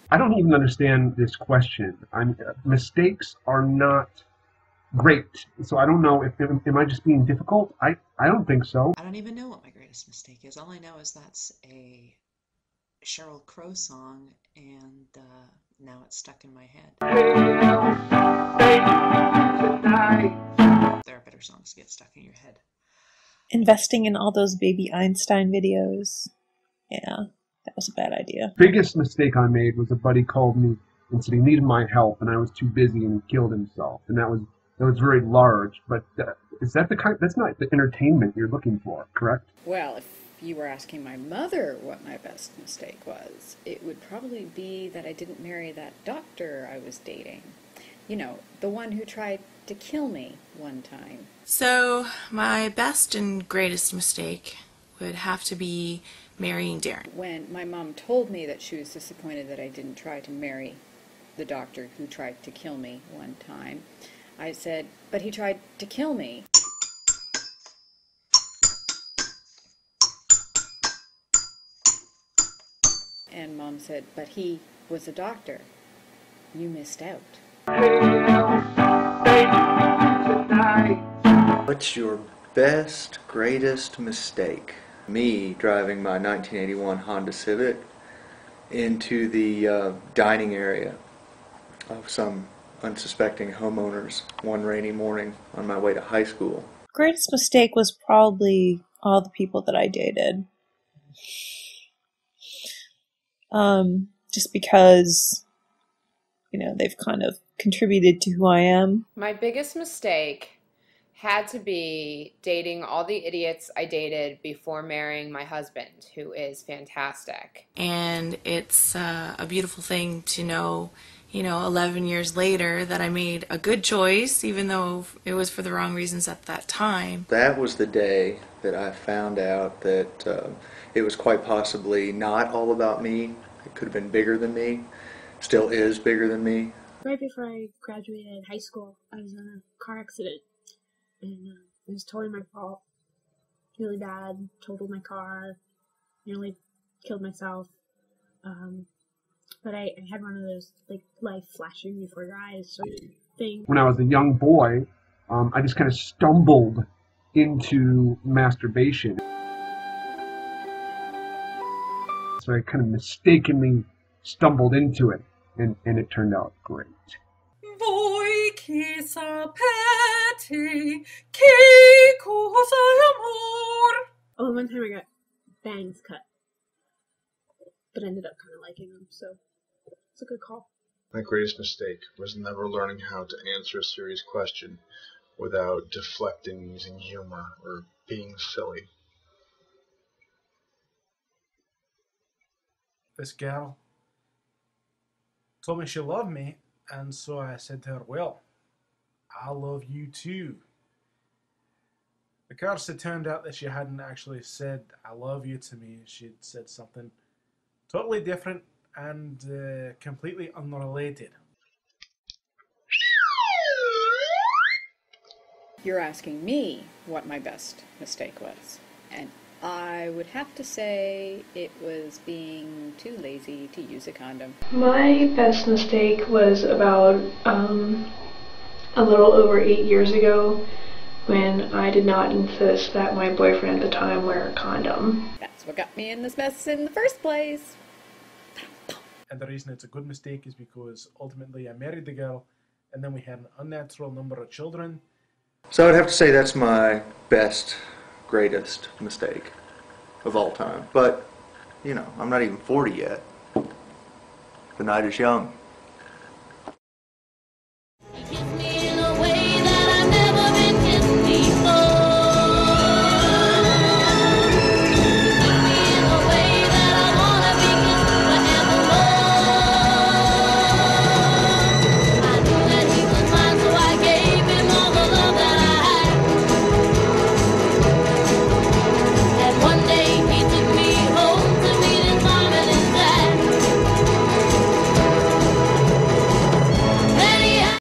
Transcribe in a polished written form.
I don't even understand this question. Mistakes are not great, so I don't know if am I just being difficult? I don't think so. I don't even know what my greatest mistake is. All I know is that's a Sheryl Crow song, and now it's stuck in my head. There are better songs to get stuck in your head. Investing in all those baby Einstein videos. Yeah, that was a bad idea. Biggest mistake I made was a buddy called me and said he needed my help, and I was too busy and he killed himself, and that was very large. But is that the kind? That's not the entertainment you're looking for, correct? Well, if you were asking my mother what my best mistake was, it would probably be that I didn't marry that doctor I was dating. You know, the one who tried to kill me one time. So, my best and greatest mistake would have to be marrying Darren. When my mom told me that she was disappointed that I didn't try to marry the doctor who tried to kill me one time, I said, but he tried to kill me. And Mom said, but he was a doctor. You missed out. What's your best, greatest mistake? Me driving my 1981 Honda Civic into the dining area of some unsuspecting homeowners one rainy morning on my way to high school. Greatest mistake was probably all the people that I dated. Just because, they've kind of contributed to who I am. My biggest mistake had to be dating all the idiots I dated before marrying my husband, who is fantastic. And it's a beautiful thing to know, 11 years later that I made a good choice, even though it was for the wrong reasons at that time. That was the day that I found out that it was quite possibly not all about me. It could have been bigger than me, still is bigger than me. Right before I graduated high school, I was in a car accident, and it was totally my fault. Really bad, totaled my car, nearly killed myself. But I had one of those, life flashing before your eyes sort of thing. When I was a young boy, I just kind of stumbled into masturbation. So I kind of mistakenly stumbled into it, and it turned out great. Voi chi sapete che cosa l'amor. Oh, one time I got bangs cut, but ended up kind of liking them, so it's a good call. My greatest mistake was never learning how to answer a serious question without deflecting using humor or being silly. This girl told me she loved me, and so I said to her, well, I love you too. Of course, it turned out that she hadn't actually said I love you to me. She'd said something totally different and completely unrelated. You're asking me what my best mistake was, and I would have to say it was being too lazy to use a condom. My best mistake was about a little over 8 years ago when I did not insist that my boyfriend at the time wear a condom. That's what got me in this mess in the first place. And the reason it's a good mistake is because ultimately I married the girl, and then we had an unnatural number of children. So I'd have to say that's my best, greatest mistake of all time. But, I'm not even 40 yet. The night is young.